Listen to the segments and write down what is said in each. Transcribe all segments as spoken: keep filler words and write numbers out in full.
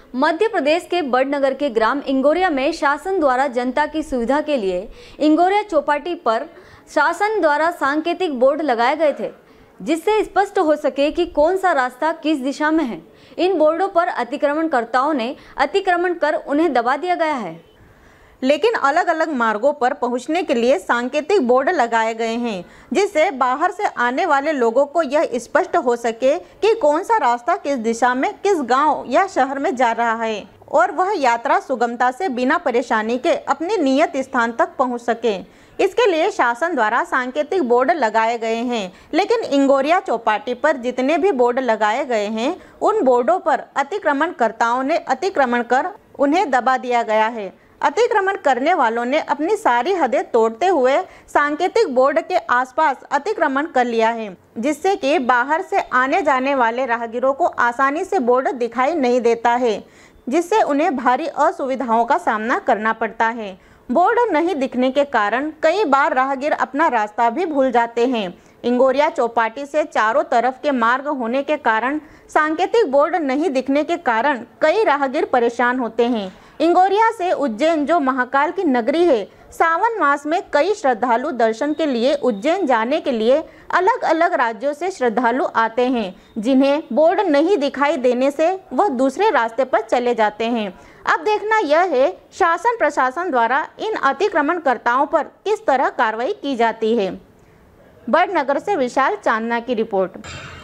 मध्य प्रदेश के बड़नगर के ग्राम इंगोरिया में शासन द्वारा जनता की सुविधा के लिए इंगोरिया चौपाटी पर शासन द्वारा सांकेतिक बोर्ड लगाए गए थे, जिससे स्पष्ट हो सके कि कौन सा रास्ता किस दिशा में है। इन बोर्डों पर अतिक्रमणकर्ताओं ने अतिक्रमण कर उन्हें दबा दिया गया है, लेकिन अलग अलग मार्गों पर पहुंचने के लिए सांकेतिक बोर्ड लगाए गए हैं, जिससे बाहर से आने वाले लोगों को यह स्पष्ट हो सके कि कौन सा रास्ता किस दिशा में किस गांव या शहर में जा रहा है और वह यात्रा सुगमता से बिना परेशानी के अपने नियत स्थान तक पहुंच सके। इसके लिए शासन द्वारा सांकेतिक बोर्ड लगाए गए हैं, लेकिन इंगोरिया चौपाटी पर जितने भी बोर्ड लगाए गए हैं उन बोर्डों पर अतिक्रमणकर्ताओं ने अतिक्रमण कर उन्हें दबा दिया गया है। अतिक्रमण करने वालों ने अपनी सारी हदें तोड़ते हुए सांकेतिक बोर्ड के आसपास अतिक्रमण कर लिया है, जिससे कि बाहर से आने जाने वाले राहगीरों को आसानी से बोर्ड दिखाई नहीं देता है, जिससे उन्हें भारी असुविधाओं का सामना करना पड़ता है। बोर्ड नहीं दिखने के कारण कई बार राहगीर अपना रास्ता भी भूल जाते हैं। इंगोरिया चौपाटी से चारों तरफ के मार्ग होने के कारण सांकेतिक बोर्ड नहीं दिखने के कारण कई राहगीर परेशान होते हैं। इंगोरिया से उज्जैन, जो महाकाल की नगरी है, सावन मास में कई श्रद्धालु दर्शन के लिए उज्जैन जाने के लिए अलग अलग राज्यों से श्रद्धालु आते हैं, जिन्हें बोर्ड नहीं दिखाई देने से वह दूसरे रास्ते पर चले जाते हैं। अब देखना यह है शासन प्रशासन द्वारा इन अतिक्रमणकर्ताओं पर किस तरह कार्रवाई की जाती है। बड़नगर से विशाल चांदना की रिपोर्ट।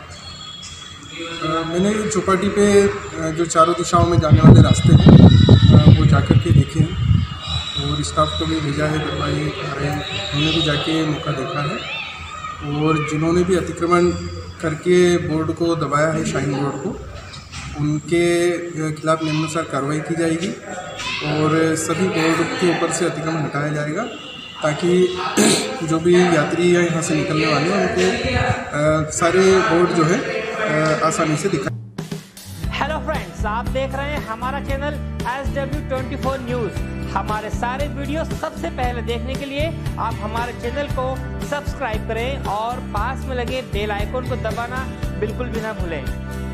मैंने चौपाटी पे जो चारों दिशाओं में जाने वाले रास्ते हैं वो जाकर के देखे हैं और स्टाफ को भी भेजा है, दरबारी उन्होंने भी जाके मौका देखा है और जिन्होंने भी अतिक्रमण करके बोर्ड को दबाया है, शाइन बोर्ड को, उनके खिलाफ नियमानुसार कार्रवाई की जाएगी और सभी बोर्ड के ऊपर से अतिक्रमण हटाया जाएगा, ताकि जो भी यात्री या यहाँ से निकलने वाले हैं उनको सारे बोर्ड जो है आसानी से दिखाई। हेलो फ्रेंड्स, आप देख रहे हैं हमारा channel S W twenty four news. हमारे सारे वीडियो सबसे पहले देखने के लिए आप हमारे चैनल को सब्सक्राइब करें और पास में लगे बेल आइकन को दबाना बिल्कुल भी ना भूलें।